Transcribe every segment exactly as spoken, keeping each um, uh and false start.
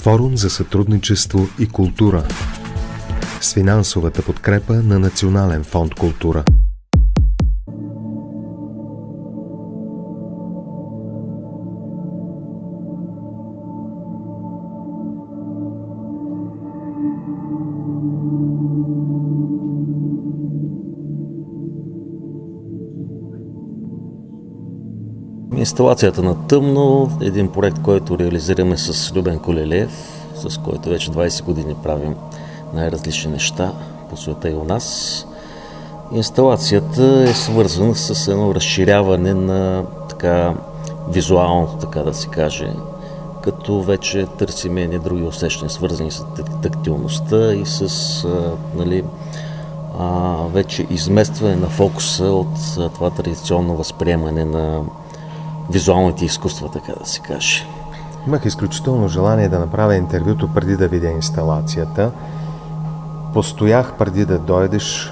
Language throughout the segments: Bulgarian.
Форум за сътрудничество и култура с финансовата подкрепа на Национален фонд култура. Инсталацията на тъмно, един проект, който реализираме с Любен Колелиев, с който вече двайсет години правим най-различни неща по света и у нас. Инсталацията е свързана с едно разширяване на така визуалното, така да се каже, като вече търсим едни други усещания, свързани с тактилността и с а, нали, а, вече изместване на фокуса от а, това традиционно възприемане на визуалните изкуства, така да се каже. Имах изключително желание да направя интервюто преди да видя инсталацията. Постоях преди да дойдеш.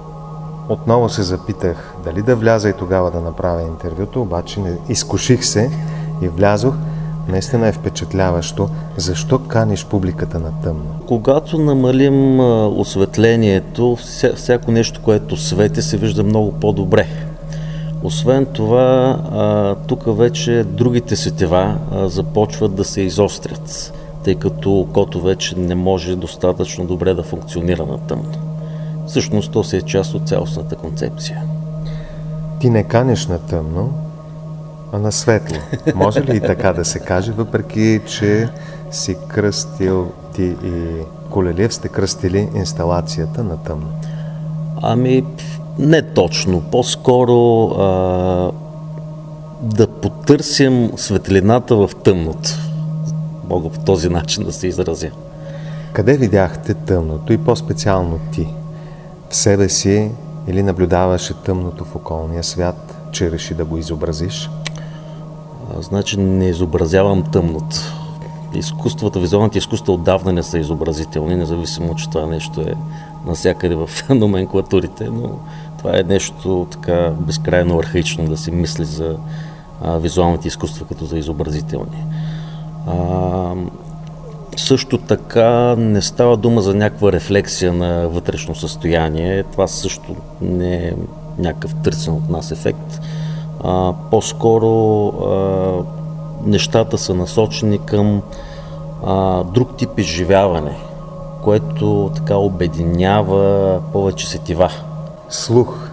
Отново се запитах дали да вляза и тогава да направя интервюто, обаче не изкуших се и влязох. Наистина е впечатляващо. Защо каниш публиката на тъмно? Когато намалим осветлението, всяко нещо, което свети, се вижда много по-добре. Освен това, тук вече другите сетива започват да се изострят, тъй като окото вече не може достатъчно добре да функционира на тъмно. Всъщност, то си е част от цялостната концепция. Ти не канеш на тъмно, а на светло. Може ли и така да се каже, въпреки че си кръстил ти и Колелиев сте кръстили инсталацията на тъмно? Ами, не точно. По-скоро а, да потърсим светлината в тъмното. Мога по този начин да се изразя. Къде видяхте тъмното и по-специално ти? В себе си или наблюдаваше тъмното в околния свят, че реши да го изобразиш? А, значи не изобразявам тъмното. Изкуствата, визуалните изкуства отдавна не са изобразителни, независимо, че това нещо е навсякъде в номенклатурите, но това е нещо така безкрайно архаично да се мисли за а, визуалните изкуства като за изобразителни. А, също така не става дума за някаква рефлексия на вътрешно състояние. Това също не е някакъв търсен от нас ефект. А, по-скоро а, нещата са насочени към а, друг тип изживяване, което така обединява повече сетива. Слух,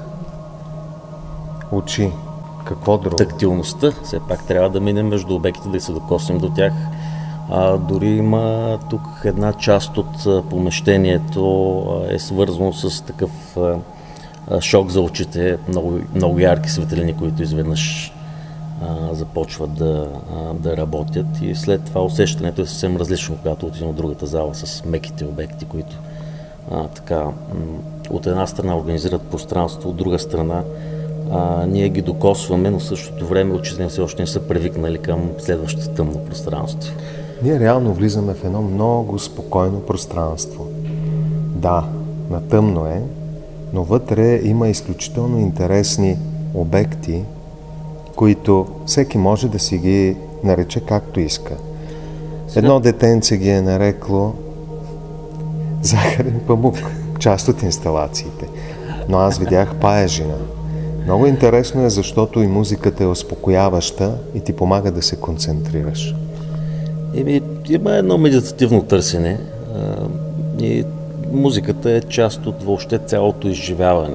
очи, какво друго? Тактилността, все пак трябва да минем между обектите, да се докоснем до тях. А, дори има тук една част от а, помещението а, е свързано с такъв а, а, шок за очите, много, много ярки светлини, които изведнъж а, започват да, а, да работят, и след това усещането е съвсем различно, когато отидем от другата зала с меките обекти, които а, така м- от една страна организират пространство, от друга страна а, ние ги докосваме, но в същото време очите все още не са привикнали към следващото тъмно пространство. Ние реално влизаме в едно много спокойно пространство. Да, на тъмно е, но вътре има изключително интересни обекти, които всеки може да си ги нарече както иска. Едно детенце ги е нарекло захарен памук, част от инсталациите. Но аз видях паежина. Много интересно е, защото и музиката е успокояваща и ти помага да се концентрираш. Еми, има едно медитативно търсене и музиката е част от въобще цялото изживяване.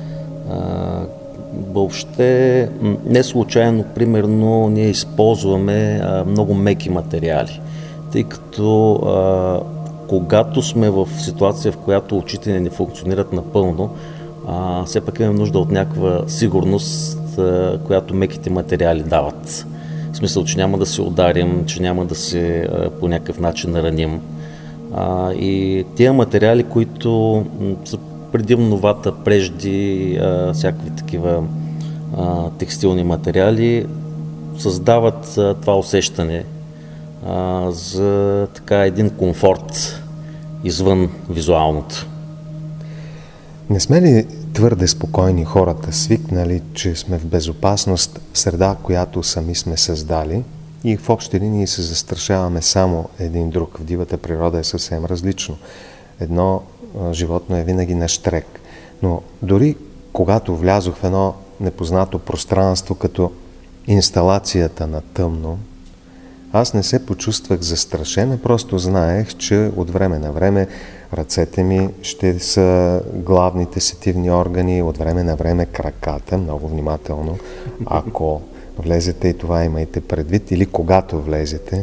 Въобще, не случайно, примерно, ние използваме а, много меки материали, тъй като а, когато сме в ситуация, в която очите не функционират напълно, а, все пак имаме нужда от някаква сигурност, а, която меките материали дават. В смисъл, че няма да се ударим, че няма да се а, по някакъв начин нараним. А, и тия материали, които м, са предимно вата, прежди, а, всякакви такива а, текстилни материали, създават а, това усещане а, за така един комфорт извън визуалното. Не сме ли твърде спокойни хората, свикнали, че сме в безопасност в среда, която сами сме създали, и в общи линии се застрашаваме само един друг. В дивата природа е съвсем различно. Едно а, животно е винаги на щрек. Но дори когато влязох в едно непознато пространство, като инсталацията на тъмно, аз не се почувствах застрашен, а просто знаех, че от време на време ръцете ми ще са главните сетивни органи, от време на време краката, много внимателно. Ако влезете и това имайте предвид, или когато влезете.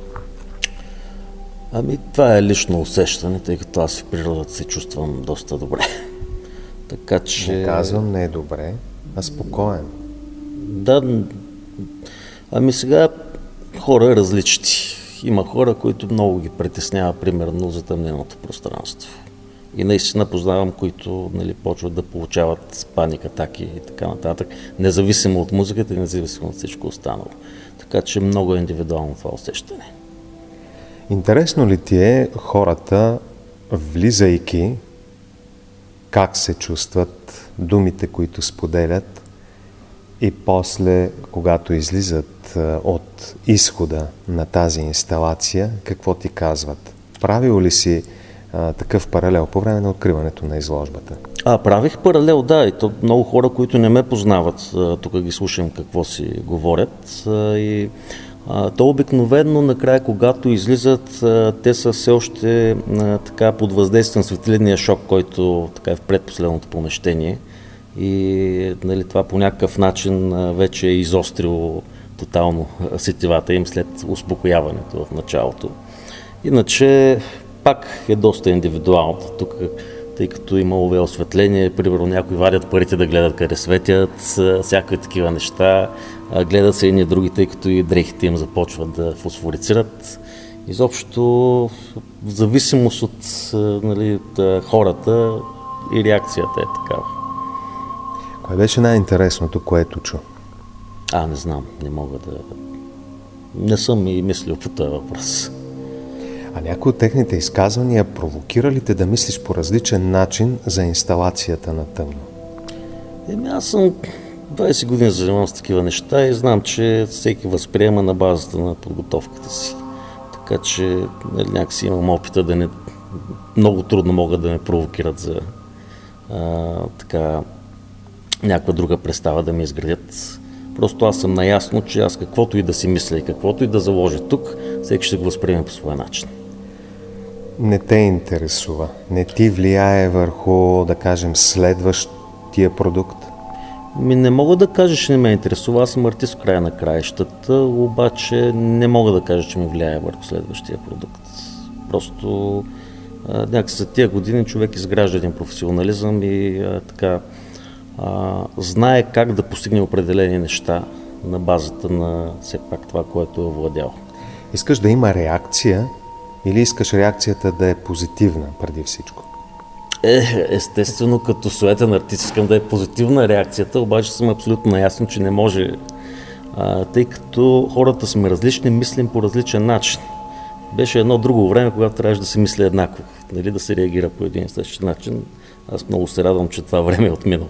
Ами това е лично усещане, тъй като аз в природата се чувствам доста добре. Така че... Не казвам не е добре, а спокоен. Да, ами сега хора различни. Има хора, които много ги притеснява, примерно, затъмненото пространство. И наистина познавам, които, нали, почват да получават паник атаки и така нататък, независимо от музиката и независимо от всичко останало. Така че много е индивидуално това усещане. Интересно ли ти е хората, влизайки, как се чувстват, думите, които споделят, и после, когато излизат от изхода на тази инсталация, какво ти казват? Правил ли си а, такъв паралел по време на откриването на изложбата? А, правих паралел, да. И то много хора, които не ме познават, тук ги слушам какво си говорят. И а, то обикновено накрая, когато излизат, а, те са все още а, така под въздействие на светлинния шок, който така е в предпоследното помещение. И, нали, това по някакъв начин а, вече е изострило тотално сетивата им след успокояването в началото. Иначе пак е доста индивидуално. Тук, тъй като има У Ви осветление, примерно някои вадят парите да гледат къде светят, всякакви такива неща. Гледат се едни други, тъй като и дрехите им започват да фосфорицират. Изобщо, в зависимост от, нали, от хората, и реакцията е такава. Кое беше най-интересното, което чу? А, не знам, не мога да... Не съм и мислил по този въпрос. А някои от техните изказвания провокира ли те да мислиш по различен начин за инсталацията на тъмно? Еми, аз съм двайсет години занимавам с такива неща и знам, че всеки възприема на базата на подготовката си. Така че, нали, някакси имам опита да не... Много трудно могат да ме провокират за а, така някаква друга представа да ме изградят. Просто аз съм наясно, че аз каквото и да си мисля и каквото и да заложа тук, всеки ще го възприеме по своя начин. Не те интересува, не ти влияе върху, да кажем, следващия продукт? Ми не мога да кажа, че не ме интересува. Аз съм артист в края на краищата, обаче не мога да кажа, че ми влияе върху следващия продукт. Просто а, някакси за тия години човек изгражда един професионализъм и а, така а, знае как да постигне определени неща на базата на все пак това, което е овладял. Искаш да има реакция или искаш реакцията да е позитивна преди всичко? Е, естествено, като суетен артист искам да е позитивна реакцията, обаче съм абсолютно наясно, че не може, а, тъй като хората сме различни, мислим по различен начин. Беше едно друго време, когато трябваше да се мисли еднакво, нали, да се реагира по един и същи начин. Аз много се радвам, че това време е отминало.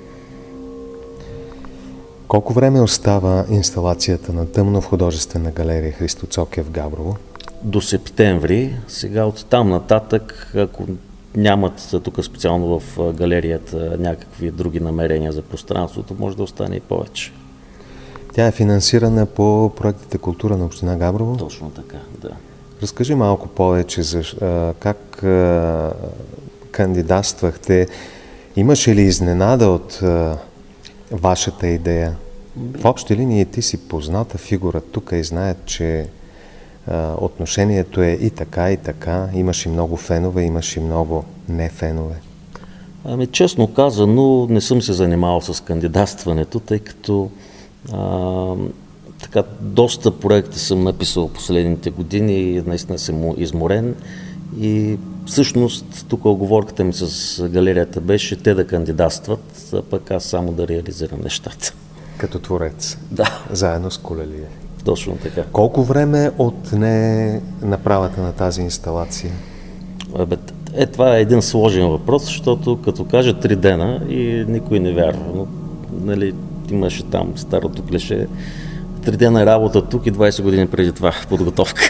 Колко време остава инсталацията на тъмно в художествена галерия Христо Цокев в Габрово? До септември. Сега от там нататък, ако нямат тук специално в галерията някакви други намерения за пространството, може да остане и повече. Тя е финансирана по проектите Култура на община Габрово? Точно така, да. Разкажи малко повече за а, как а, кандидатствахте. Имаше ли изненада от а, вашата идея? В общи линии ти си позната фигура тук и знаят, че а, отношението е и така, и така. Имаш и много фенове, имаш и много не фенове. Ами, честно казано, не съм се занимавал с кандидатстването, тъй като а, така, доста проекти съм написал последните години и наистина съм изморен. И всъщност тук оговорката ми с галерията беше те да кандидатстват, а пък аз само да реализирам нещата. Като творец? Да. Заедно с Колелие? Точно така. Колко време отне направата на тази инсталация? Абе, е, това е един сложен въпрос, защото като кажа три дена и никой не вярва. Но, нали, имаше там старото клише, три дена работа тук и двайсет години преди това подготовка.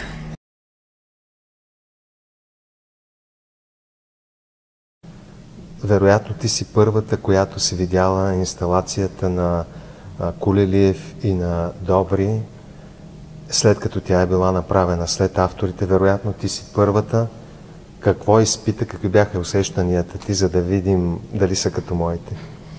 Вероятно ти си първата, която си видяла инсталацията на Кулелиев и на Добри, след като тя е била направена след авторите. Вероятно ти си първата. Какво изпита, какви бяха усещанията ти, за да видим дали са като моите?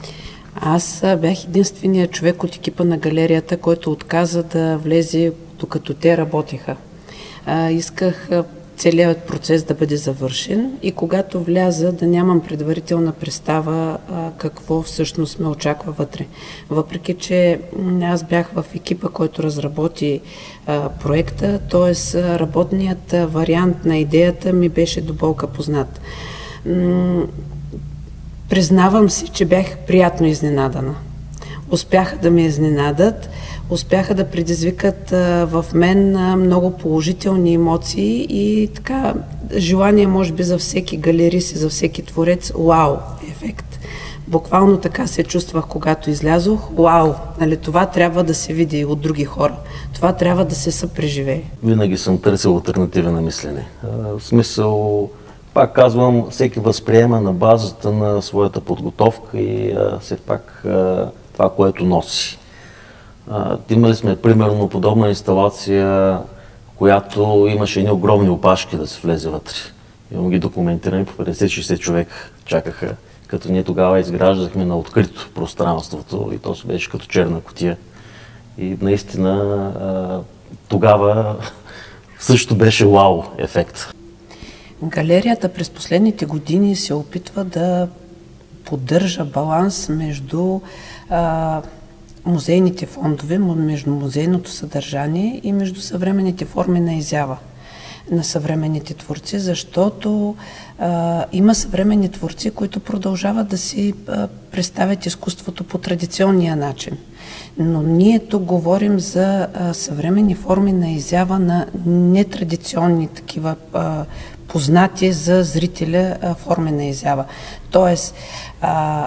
Аз бях единственият човек от екипа на галерията, който отказа да влезе докато те работеха. А, исках целият процес да бъде завършен и когато вляза да нямам предварителна представа а, какво всъщност ме очаква вътре. Въпреки че аз бях в екипа, който разработи а, проекта, т.е. работният вариант на идеята ми беше до болка познат. М- признавам си, че бях приятно изненадана. Успяха да ме изненадат, успяха да предизвикат а, в мен а, много положителни емоции и така желание, може би, за всеки галерист и за всеки творец, вау ефект. Буквално така се чувствах, когато излязох. Вау, нали, това трябва да се види от други хора. Това трябва да се съпреживее. Винаги съм търсил алтернатива на мислене. В смисъл, пак казвам, всеки възприема на базата на своята подготовка и а, все пак а, това, което носи. А, имали сме примерно подобна инсталация, която имаше едни огромни опашки да се влезе вътре. Имам ги документирани, по петдесет-шейсет човека чакаха, като ние тогава изграждахме на открито пространството и то се беше като черна кутия. И наистина а, тогава също беше вау ефект. Галерията през последните години се опитва да поддържа баланс между а, музейните фондове, между музейното съдържание и между съвременните форми на изява на съвременните творци, защото а, има съвременни творци, които продължават да си а, представят изкуството по традиционния начин. Но ние тук говорим за а, съвременни форми на изява на нетрадиционни такива а, познати за зрителя а, форми на изява. Тоест, а,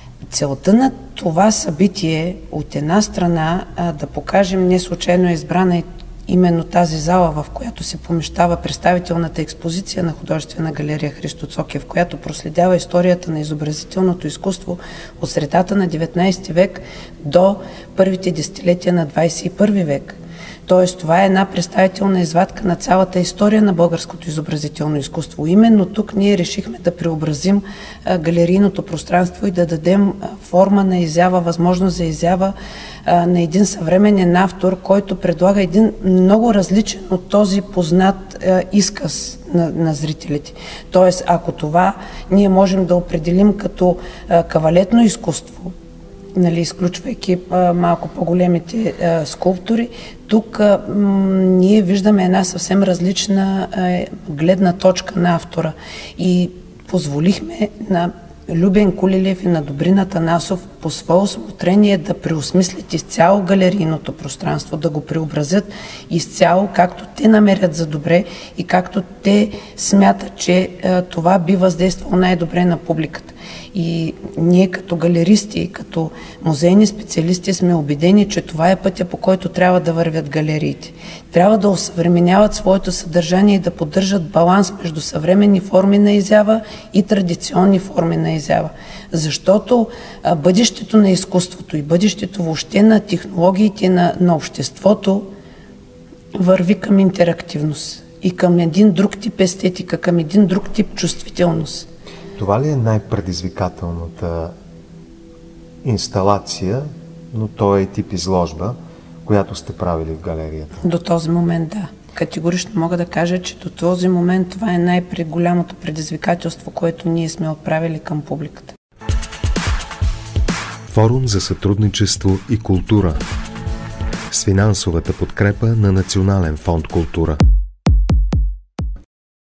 целта на това събитие от една страна а, да покажем, не случайно е избрана и именно тази зала, в която се помещава представителната експозиция на художествена галерия Христо Цокев, която проследява историята на изобразителното изкуство от средата на деветнайсети век до първите десетилетия на двайсет и първи век. Тоест, това е една представителна извадка на цялата история на българското изобразително изкуство. Именно тук ние решихме да преобразим а, галерийното пространство и да дадем а, форма на изява, възможност за изява а, на един съвременен автор, който предлага един много различен от този познат а, изказ на, на зрителите. Тоест, ако това ние можем да определим като а, кавалетно изкуство, нали, изключвайки а, малко по-големите а, скулптури, тук а, м- ние виждаме една съвсем различна а, гледна точка на автора и позволихме на Любен Кулелиев и на Добрин Атанасов по свое усмотрение да преосмислят изцяло галерийното пространство, да го преобразят изцяло, както те намерят за добре и както те смятат, че а, това би въздействало най-добре на публиката. И ние като галеристи, като музейни специалисти сме убедени, че това е пътя, по който трябва да вървят галериите. Трябва да осъвременяват своето съдържание и да поддържат баланс между съвременни форми на изява и традиционни форми на изява. Защото а, бъдещето на изкуството и бъдещето въобще на технологиите на, на обществото върви към интерактивност и към един друг тип естетика, към един друг тип чувствителност. Това ли е най-предизвикателната инсталация, но то е тип изложба, която сте правили в галерията? До този момент, да. Категорично мога да кажа, че до този момент това е най-голямото предизвикателство, което ние сме отправили към публиката. Форум за сътрудничество и култура с финансовата подкрепа на Национален фонд култура.